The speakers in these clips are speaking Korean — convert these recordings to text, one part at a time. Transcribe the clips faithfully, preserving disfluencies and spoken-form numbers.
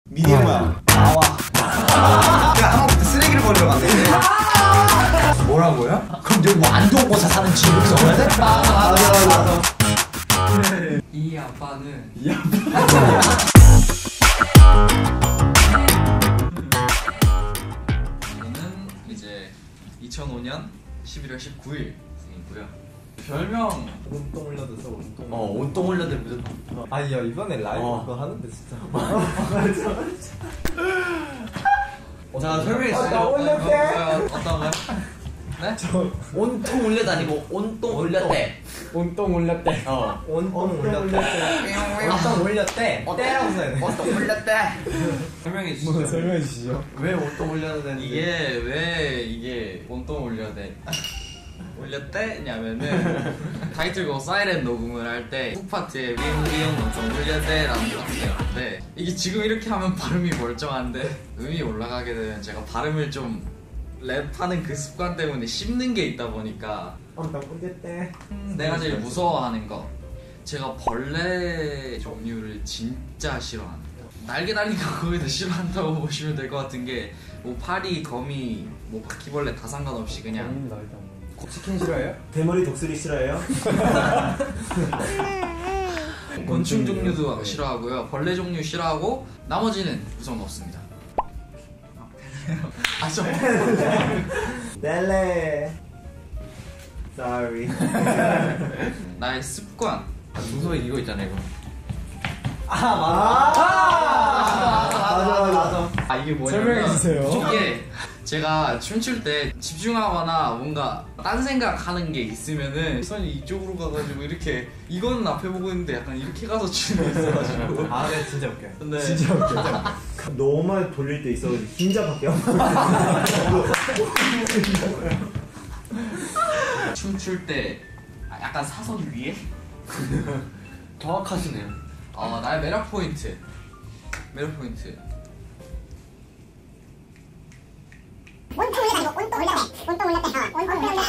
미디어야. 나와. 내가 한번 쓰레기를 버리러 갔는데. 뭐라고요? 그럼 여기 뭐 안동고사 사는 친구 써야 돼? 아, 맞아, 맞아, 맞아. 이 아빠는 이 아빠. 저는 이제 이천오 년 십일월 십구일 생이고요. 별명 온똥 올려도 써. 온똥. 어, 온똥 올려도 무조건. 아니 야 이번에 라이브 어. 그거 하는데 진짜. 맞아, 맞아. 자, 설명해 어, 나 주세요. 올렸대. 어떤 거요? 네? 온통 올려도 아니고 온똥 올렸대. 온똥 올렸대. 어. 온똥 올렸대. 온똥 올렸대. 때라고 써야 돼. 온똥 올렸대. 설명해 주시죠. 뭐 설명해 주시죠. 왜 온똥 올려야 되는데? 이게 왜 이게 온똥 올려대 올렸대냐면은 타이틀곡 사이렌 녹음을 할 때 훅파트에 위용위용 온똥 올렸대라는 파트가 있는데 이게 지금 이렇게 하면 발음이 멀쩡한데 음이 올라가게 되면 제가 발음을 좀 랩하는 그 습관 때문에 씹는 게 있다 보니까 온똥 올렸대. 내가 제일 무서워하는 거 제가 벌레 종류를 진짜 싫어합니다. 날개 달린 거 거기도 싫어한다고 보시면 될 것 같은 게 뭐 파리, 거미, 뭐 바퀴벌레 다 상관없이 그냥 아닙니다 일단. 치킨 싫어해요? 대머리 독수리 싫어해요? 곤충 종류도 싫어하고요. 벌레 종류 싫어하고 나머지는 우선 없습니다. 아, 저 넬레. Sorry. 나의 습관. 아, 중소에 이거 있잖아, 이거. 아 맞아. 아, 맞아 맞아. 아 이게 뭐냐면 설명해 주세요. 이게 제가 춤출 때 집중하거나 뭔가 딴 생각하는 게 있으면은 손이 이쪽으로 가가지고 이렇게 이거는 앞에 보고 있는데 약간 이렇게 가서 추는 게 있어가지고 아 네 진짜 웃겨. 근데 진짜 웃겨. 너무 많이 돌릴 때 있어가지고 흰자밖에 안 보여. 춤출 때 약간 사선 위에 정확하시네요. 어 나의 매력 포인트 매력 포인트 온통 올렸다 이거 온통 올렸대 온통 올렸대 어 온통 올렸대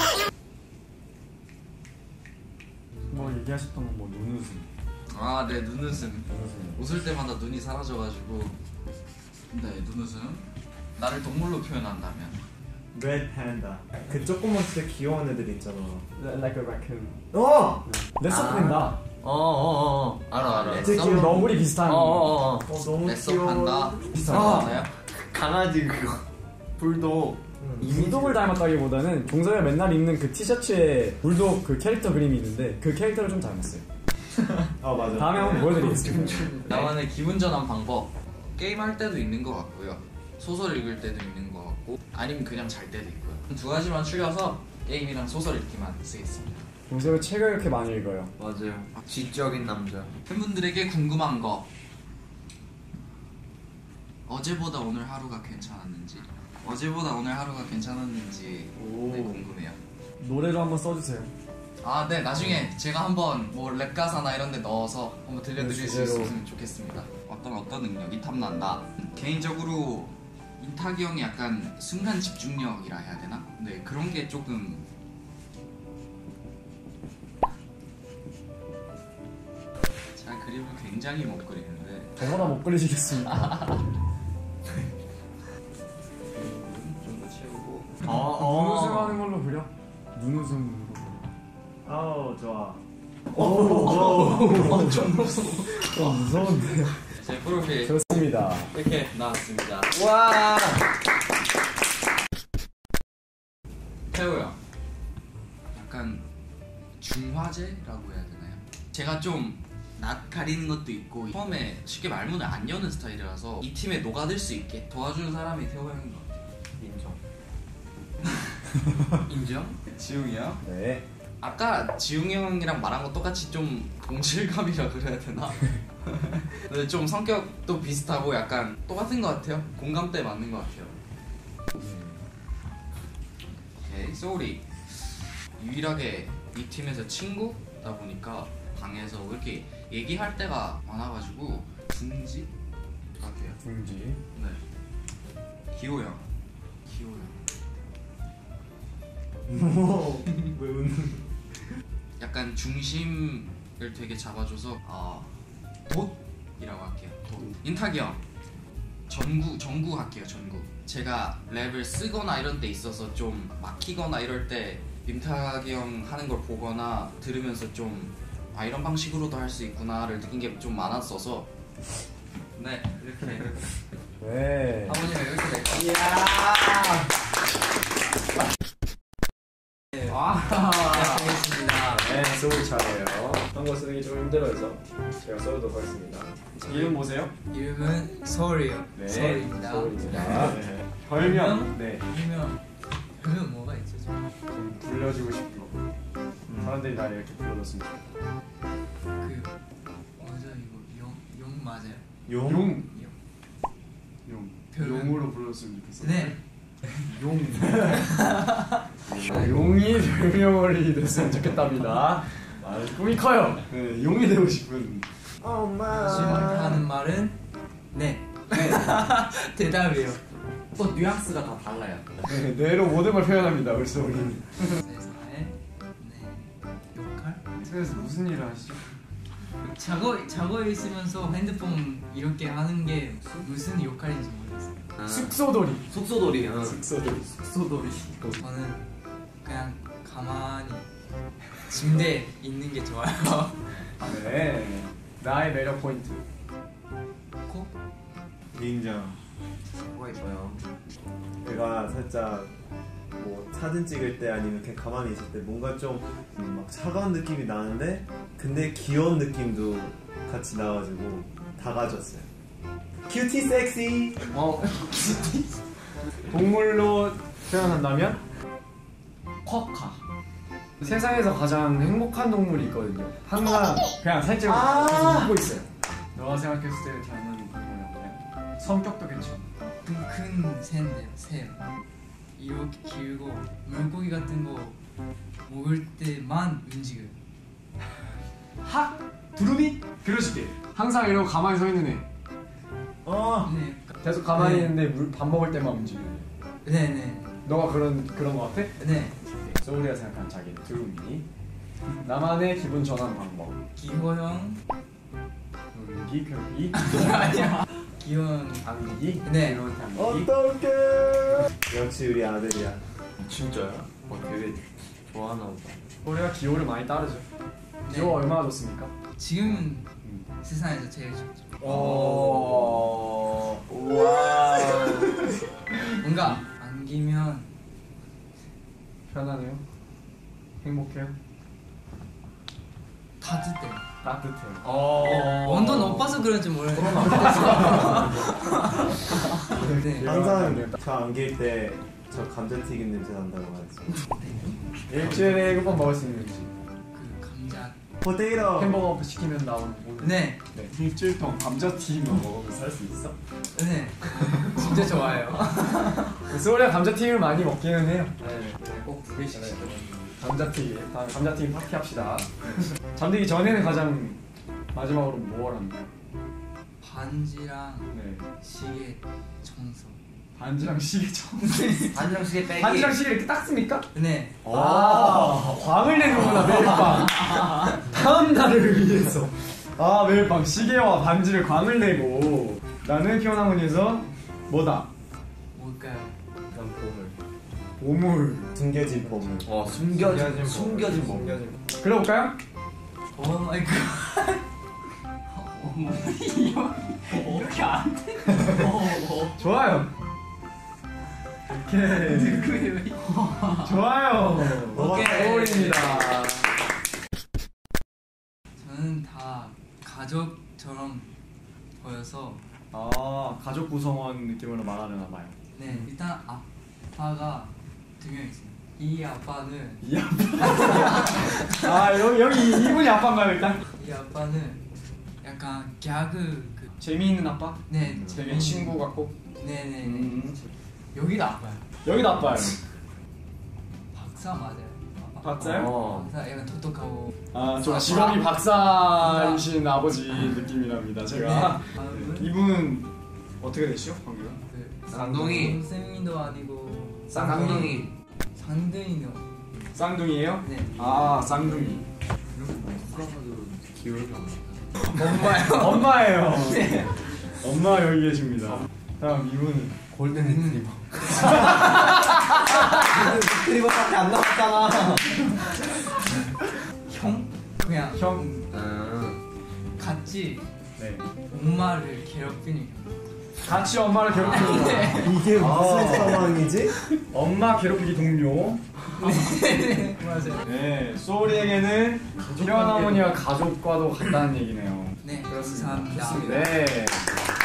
뭐 얘기하셨던 건 뭐 눈웃음. 아 네 눈웃음 눈웃음. 웃을 때마다 눈이 사라져가지고 네 눈웃음 나를 동물로 표현한다면 Red Panda. 그 조그만 진짜 귀여운 애들 있잖아. Like a raccoon. 어! 레서 아. 팬다. 어어어어. 알아, 알아. 렛서 지금 너구리 비슷한. 어어어. 어 너무 렛서 귀여워. 판다 비슷한. 아. 맞나요? 강아지 그거. 불독. 불독을 닮았다기보다는 종서가 맨날 입는 그 티셔츠에 불독 그 캐릭터 그림이 있는데 그 캐릭터를 좀 닮았어요. 아 맞아. 다음에 한번 보여드리겠습니다. 나만의 기분 전환 방법 게임 할 때도 있는 것 같고요 소설 읽을 때도 있는 것 같고 아니면 그냥 잘 때도 있고요 두 가지만 추려서 게임이랑 소설 읽기만 쓰겠습니다. 종서가 책을 이렇게 많이 읽어요. 맞아요. 지적인 남자. 팬분들에게 궁금한 거 어제보다 오늘 하루가 괜찮았는지 어제보다 오늘 하루가 괜찮았는지 네, 궁금해요. 노래로 한번 써주세요. 아 네 나중에 제가 한번 뭐 랩 가사나 이런 데 넣어서 한번 들려드릴 수 주제로. 있으면 좋겠습니다. 어떤 어떤 능력이 탐난다. 개인적으로 인탁이 형이 약간 순간 집중력이라 해야 되나? 네 그런 게 조금 잘 그림을 굉장히 못 그리는데 저보다 못 그리시겠습니다. 좀 더 채우고 어, 눈웃음 하는 걸로 그려. 눈웃음으로. 아우 좋아. 엄청 무서워. 어, 무서운데. 제 프로필 좋습니다. 이렇게 나왔습니다. 와. 태호 형 약간 중화제라고 해야 되나요? 제가 좀 낯 가리는 것도 있고 처음에 쉽게 말문을 안 여는 스타일이라서 이 팀에 녹아들 수 있게 도와주는 사람이 태호 형인 것 같아요. 인정. 인정? 지웅이 형? 네. 아까 지웅이 형이랑 말한 거 똑같이 좀 동질감이라 그래야 되나? 근데 좀 성격도 비슷하고 약간 똑같은 것 같아요. 공감대 맞는 것 같아요. 오케이, 소울이 유일하게 이 팀에서 친구다 보니까 방에서 이렇게 얘기할 때가 많아가지고 둥지 같아요. 둥지. 네. 기호 형. 기호 형. 뭐, 왜 웃는? 약간 중심을 되게 잡아줘서 어, 돛이라고 할게요. 돛. 인탁이 형. 전구 전구 할게요. 전구. 제가 랩을 쓰거나 이런 데 있어서 좀 막히거나 이럴 때 민탁이 형 하는 걸 보거나 들으면서 좀 아 이런 방식으로도 할 수 있구나를 느낀 게 좀 많았어서 네 이렇게 네. 아버님은 이렇게 될 것 같아요. 이야. 와. 알겠습니다. 네, 소울 차례요. 한거 쓰는 게 좀 힘들어서 제가 써도록 하겠습니다. 이름 뭐세요? 이름은 서울이요. 네. 서울입니다. 서울입니다. 네. 별명. 네. 별명 별명 뭐가 있죠? 좀? 좀 불려주고 싶어. 음. 사람들이 나 이렇게 불러줬으면 좋겠다. 그 뭐죠 이거 용, 용 맞아요? 용. 용. 용. 별명. 용으로 불렀으면 좋겠어. 네. 용. 아, 용이 별명이 됐으면 좋겠답니다. 아, 꿈이 커요. 네, 용이 되고 싶은. 지금 하는 말은 네. 대답이에요. 또 뉘앙스가 다 달라요. 네, 뇌로 모든 걸 표현합니다. 우리 소울이는. 세상에 네 역할? 그래서 무슨 일을 하시죠? 자고 자고 있으면서 핸드폰 이렇게 하는 게 무슨 역할인지 모르겠어요. 아. 숙소돌이. 숙소돌이. 어. 숙소돌이. 숙소돌이. 저는 그냥 가만히 침대에 있는 게 좋아요. 네. 나의 매력 포인트. 코? 인정. 뭐가 있어요? 내가 살짝 뭐 사진 찍을 때 아니면 그냥 가만히 있을 때 뭔가 좀 막 차가운 느낌이 나는데 근데 귀여운 느낌도 같이 나와가지고 다 가졌어요. 큐티 섹시. 어. 동물로 표현한다면? 쿼카. 세상에서 가장 행복한 동물이 있거든요. 항상 그냥 살짝 아~ 계속 웃고 있어요. 너가 생각했을 때 닮은 동물이 없나요? 성격도 괜찮고. 큰 새인데요, 새요. 이렇게 길고 물고기 같은 거 먹을 때만 움직여요. 학! 두루미? 그러시게. 항상 이러고 가만히 서 있는 애. 어. 네, 계속 가만히 네. 있는데 물, 밥 먹을 때만 움직이는 애. 네, 네, 너가 그런 그런 거 같아? 네. 소울이가 생각한 자기 두루미. 나만의 기분 전환 방법. 기호형 놀기, 펴기, 아니야. 기호형 안기기. 네. 이런 안기기. 어떡해. 역시 우리 아들이야. 진짜요? 어, 되게 좋아하나 보다. 소울이가 기호를 많이 따르죠. 기호 네. 얼마나 좋습니까? 지금은 세상에서 제일 좋죠. 오. 우와. 뭔가 안기면 편하네요. 행복해요. 따뜻해요. 따뜻해요. 어. 온도 높아서 그런지 모르겠어요. 네. 항상 저 안길 때 저 감자튀김 냄새 난다고 하죠. 일주일에 일곱 번 먹을 수 있는 음식. 그 감자. 포테이토. 햄버거 시키면 나오는 오늘. 네, 네. 일주일 동안 감자튀김만 먹으면서 살 수 있어? 네. 진짜 좋아요. 소울이가 감자튀김을 많이 먹기는 해요. 네, 꼭 두 개씩 시켜. 감자튀김. 다음에 감자튀김 파티 합시다. 잠들기 전에는 가장 마지막으로 뭘 합니까? 반지랑 네. 시계 청소. 반지랑 시계 청. 반지랑 시계 빼기. 반지랑 시계 이렇게 닦습니까? 네. 아, 광을 내는구나 매일 밤. 다음 날을 위해서. 아, 매일 밤 시계와 반지를 광을 내고. 나는 피어나무니에서 뭐다? 뭘까요? 난 보물. 보물. 숨겨진 보물. 어, 숨겨진 숨겨진 보물. 그려볼까요? 오 마이 갓. 이렇게 안 돼. 좋아요. 오케이. 좋아요. 오케이. 서울입니다. 저는 다 가족처럼 보여서 아, 가족 구성원 느낌으로 말하려나 봐요. 네 일단 아빠가 두 명 있어요. 이 아빠는 이 아빠. 아, 여기 여기 이분이 아빠인가요 일단? 이 아빠는 약간 개그 그 재미있는 아빠? 네 되게 친구 같고. 네네네 음. 여기도 아빠요. 여기도 아빠예요. 박사 맞아요. 박사요? 어. 박사 약간 똑똑하고. 아, 저 직업이 박사이신 아버지 느낌이랍니다. 제가. 네. 아, 네. 이분은 어떻게 되시죠? 관계가? 그 쌍둥이. 쌍둥이도 아니고 쌍둥이. 쌍둥이요. 쌍둥이에요? 네. 아, 쌍둥이. 기울기 없네. 엄마요. 엄마예요. 네. 엄마 여기 계십니다. 다음 이분 골든 리트리버. 골든 리트리버밖에 안 남았잖아. 형? 그냥 형. 아. 같이 네. 엄마를 괴롭히는 같이 엄마를 괴롭히는 거. 이게 무슨 아. 상황이지? 엄마 괴롭히기 동료. 맞아요. 네, 소울이에게는 피어나머니와 가족과도 같다는 얘기네요. 네, 감사합니다. 네.